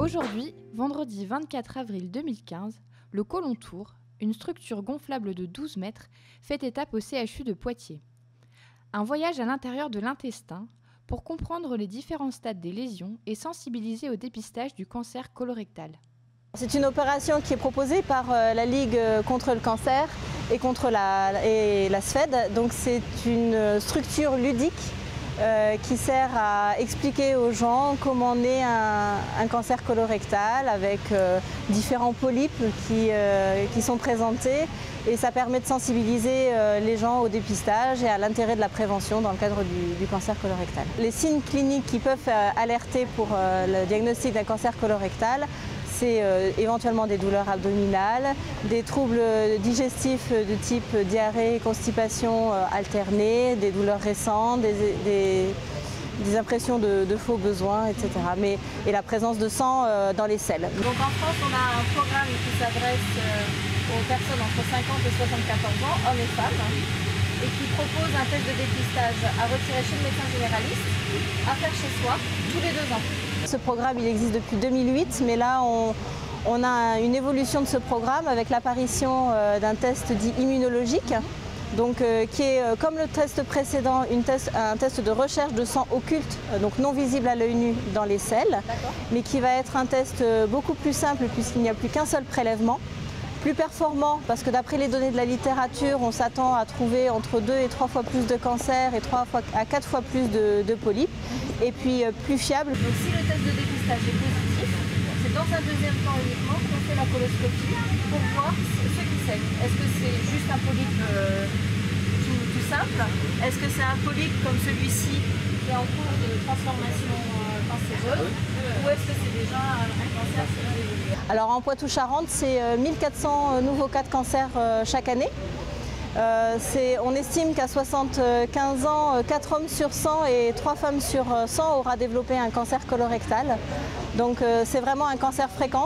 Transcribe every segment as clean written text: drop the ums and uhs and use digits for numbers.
Aujourd'hui, vendredi 24 avril 2015, le Côlon Tour, une structure gonflable de 12 mètres, fait étape au CHU de Poitiers. Un voyage à l'intérieur de l'intestin pour comprendre les différents stades des lésions et sensibiliser au dépistage du cancer colorectal. C'est une opération qui est proposée par la Ligue contre le cancer et contre la SFED. Donc c'est une structure ludique qui sert à expliquer aux gens comment naît un cancer colorectal avec différents polypes qui sont présentés, et ça permet de sensibiliser les gens au dépistage et à l'intérêt de la prévention dans le cadre du cancer colorectal. Les signes cliniques qui peuvent alerter pour le diagnostic d'un cancer colorectal, c'est éventuellement des douleurs abdominales, des troubles digestifs de type diarrhée, constipation alternée, des douleurs récentes, des impressions de faux besoins, etc. Et la présence de sang dans les selles. Donc en France, on a un programme qui s'adresse aux personnes entre 50 et 74 ans, hommes et femmes, et qui propose un test de dépistage à retirer chez le médecin généraliste, à faire chez soi, tous les 2 ans. Ce programme il existe depuis 2008, mais là on a une évolution de ce programme avec l'apparition d'un test dit immunologique, donc, qui est comme le test précédent un test de recherche de sang occulte, donc non visible à l'œil nu dans les selles, mais qui va être un test beaucoup plus simple puisqu'il n'y a plus qu'un seul prélèvement. Plus performant parce que d'après les données de la littérature, on s'attend à trouver entre 2 et 3 fois plus de cancers et 3 à 4 fois plus de polypes, et puis plus fiable. Donc si le test de dépistage est positif, c'est dans un deuxième temps uniquement qu'on fait la coloscopie pour voir ce qui saigne. Est-ce que c'est juste un polype tout simple? Est-ce que c'est un polype comme celui-ci qui est en cours de transformation cancéreuse? Ou est-ce que c'est déjà un cancer? Alors en Poitou-Charentes, c'est 1400 nouveaux cas de cancer chaque année. On estime qu'à 75 ans, 4 hommes sur 100 et 3 femmes sur 100 aura développé un cancer colorectal. Donc c'est vraiment un cancer fréquent.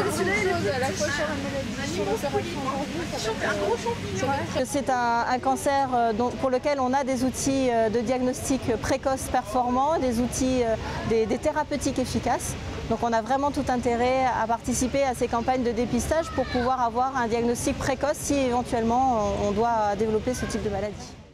C'est un cancer pour lequel on a des outils de diagnostic précoce performants, des outils, des thérapeutiques efficaces. Donc on a vraiment tout intérêt à participer à ces campagnes de dépistage pour pouvoir avoir un diagnostic précoce si éventuellement on doit développer ce type de maladie.